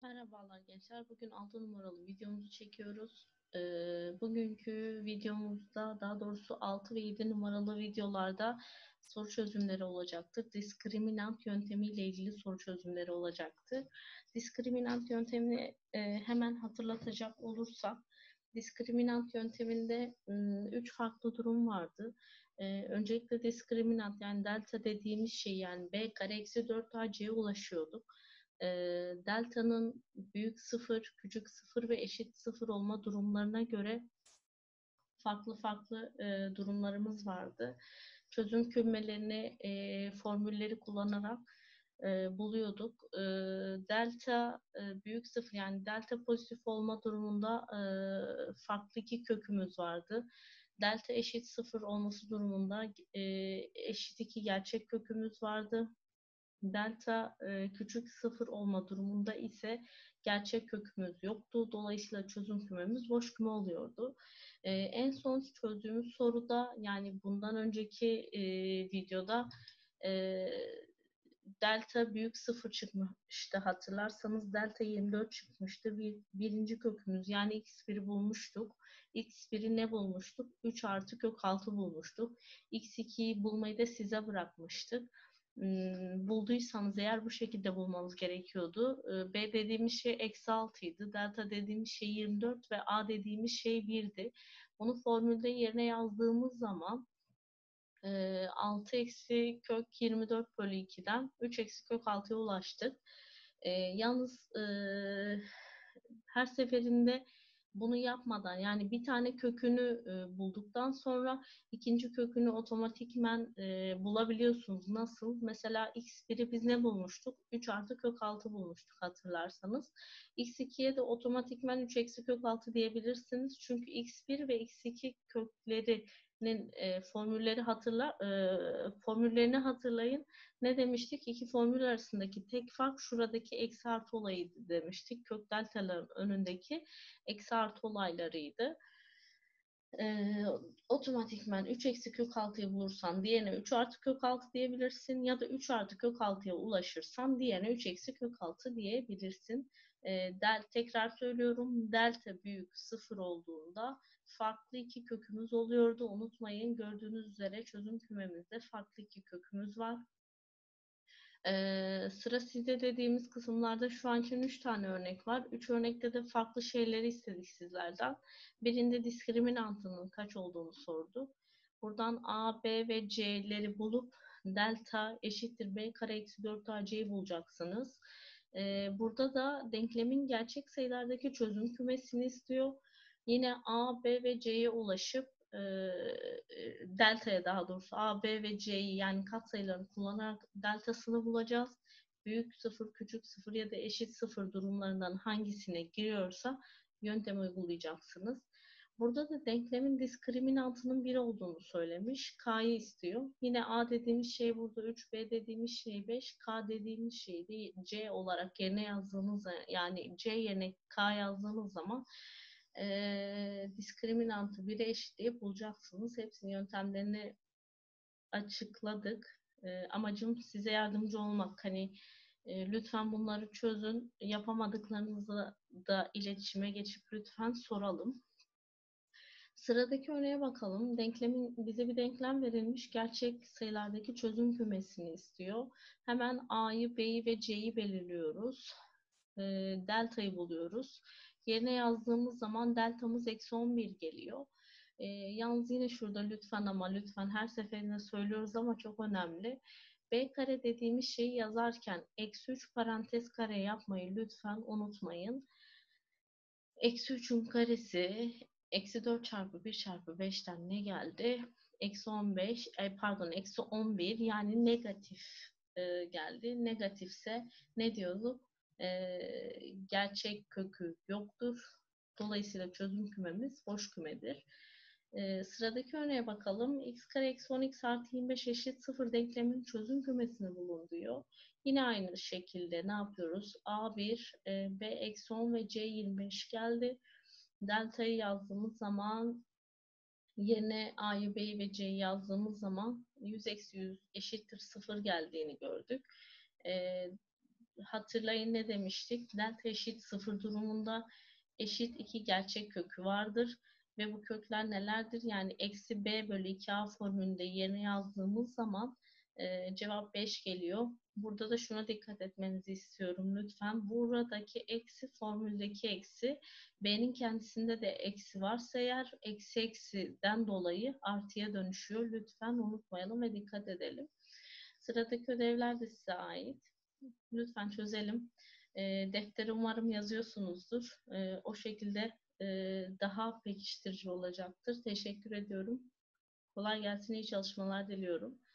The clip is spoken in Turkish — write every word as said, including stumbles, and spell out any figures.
Merhabalar gençler. Bugün altı numaralı videomuzu çekiyoruz. Ee, bugünkü videomuzda, daha doğrusu altı ve yedi numaralı videolarda soru çözümleri olacaktır. Diskriminant yöntemiyle ilgili soru çözümleri olacaktır. Diskriminant yöntemini e, hemen hatırlatacak olursak, diskriminant yönteminde üç farklı durum vardı. Ee, öncelikle diskriminant, yani delta dediğimiz şey, yani b kare eksi dört a c'ye ulaşıyorduk. E, delta'nın büyük sıfır, küçük sıfır ve eşit sıfır olma durumlarına göre farklı farklı e, durumlarımız vardı. Çözüm kümelerini, e, formülleri kullanarak e, buluyorduk. E, delta e, büyük sıfır, yani delta pozitif olma durumunda e, farklı iki kökümüz vardı. Delta eşit sıfır olması durumunda e, eşit iki gerçek kökümüz vardı. Delta e, küçük sıfır olma durumunda ise gerçek kökümüz yoktu. Dolayısıyla çözüm kümemiz boş küme oluyordu. E, en son çözdüğümüz soruda, yani bundan önceki e, videoda e, delta büyük sıfır çıkmıştı. Hatırlarsanız delta yirmi dört çıkmıştı. Bir, birinci kökümüz, yani x biri bulmuştuk. x biri ne bulmuştuk? üç artı kök altı bulmuştuk. x ikiyi bulmayı da size bırakmıştık. Hmm, bulduysanız eğer bu şekilde bulmanız gerekiyordu. Ee, B dediğimiz şey eksi altı idi. Delta dediğimiz şey yirmi dört ve A dediğimiz şey birdi. Bunu formülde yerine yazdığımız zaman e, altı eksi kök yirmi dört bölü ikiden üç eksi kök altıya ulaştık. E, yalnız e, her seferinde bunu yapmadan, yani bir tane kökünü e, bulduktan sonra ikinci kökünü otomatikmen e, bulabiliyorsunuz. Nasıl? Mesela x biri biz ne bulmuştuk? üç artı kök altı bulmuştuk, hatırlarsanız. x ikiye de otomatikmen üç eksi kök altı diyebilirsiniz. Çünkü x bir ve x iki kökleri e, formülleri hatırla e, formüllerini hatırlayın. Ne demiştik? İki formül arasındaki tek fark şuradaki eksi artı olayıydı demiştik. Kök deltaların önündeki eksi artı olaylarıydı. E, otomatikman üç eksi kök altıyı bulursan diğerine üç artı kök altı diyebilirsin, ya da üç artı kök altıya ulaşırsan diğerine üç eksi kök altı diyebilirsin. E, del, tekrar söylüyorum, delta büyük sıfır olduğunda farklı iki kökümüz oluyordu. Unutmayın, gördüğünüz üzere çözüm kümemizde farklı iki kökümüz var. Ee, sıra sizde dediğimiz kısımlarda şu an için üç tane örnek var. üç örnekte de farklı şeyleri istedik sizlerden. Birinde diskriminantının kaç olduğunu sordu. Buradan A, B ve C'leri bulup delta eşittir B kare eksi dört A C'yi bulacaksınız. Ee, burada da denklemin gerçek sayılardaki çözüm kümesini istiyor. Yine A, B ve C'ye ulaşıp e, delta'ya, daha doğrusu A, B ve C'yi, yani katsayılarını kullanarak deltasını bulacağız. Büyük sıfır, küçük sıfır ya da eşit sıfır durumlarından hangisine giriyorsa yöntem uygulayacaksınız. Burada da denklemin diskriminantının bir olduğunu söylemiş. K'yı istiyor. Yine A dediğimiz şey burada üç, B dediğimiz şey beş, K dediğimiz şey de C olarak yerine yazdığımız, yani C yerine K yazdığımız zaman e, diskriminantı bire eşitleyip bulacaksınız. Hepsinin yöntemlerini açıkladık. E, amacım size yardımcı olmak. Hani e, lütfen bunları çözün. Yapamadıklarınızı da iletişime geçip lütfen soralım. Sıradaki örneğe bakalım. Denklemin, bize bir denklem verilmiş. Gerçek sayılardaki çözüm kümesini istiyor. Hemen A'yı, B'yi ve C'yi belirliyoruz. E, delta'yı buluyoruz. Yerine yazdığımız zaman deltamız eksi on bir geliyor. E, yalnız yine şurada lütfen, ama lütfen, her seferinde söylüyoruz ama çok önemli. B kare dediğimiz şeyi yazarken eksi üç parantez kare yapmayı lütfen unutmayın. Eksi üçün karesi eksi dört çarpı bir çarpı beşten ne geldi? Eksi on beş, pardon eksi on bir, yani negatif e, geldi. Negatifse ne diyorduk? E, gerçek kökü yoktur. Dolayısıyla çözüm kümemiz boş kümedir. E, sıradaki örneğe bakalım. X kare eksi on x artı yirmi beş eşit sıfır denkleminin çözüm kümesini bulun diyor. Yine aynı şekilde ne yapıyoruz? A bir, e, B eksi on ve C yirmi beş geldi. Delta'yı yazdığımız zaman, yerine A'yı, B'yi ve C'yi yazdığımız zaman yüz eksi yüz eşittir sıfır geldiğini gördük. E, hatırlayın ne demiştik? Net eşit sıfır durumunda eşit iki gerçek kökü vardır. Ve bu kökler nelerdir? Yani eksi b bölü iki a formülünde yerine yazdığımız zaman e, cevap beş geliyor. Burada da şuna dikkat etmenizi istiyorum lütfen. Buradaki eksi formüldeki eksi b'nin kendisinde de eksi varsa eğer eksi eksiden dolayı artıya dönüşüyor. Lütfen unutmayalım ve dikkat edelim. Sıradaki ödevler de size ait. Lütfen çözelim. E, deftere umarım yazıyorsunuzdur. E, o şekilde e, daha pekiştirici olacaktır. Teşekkür ediyorum. Kolay gelsin, iyi çalışmalar diliyorum.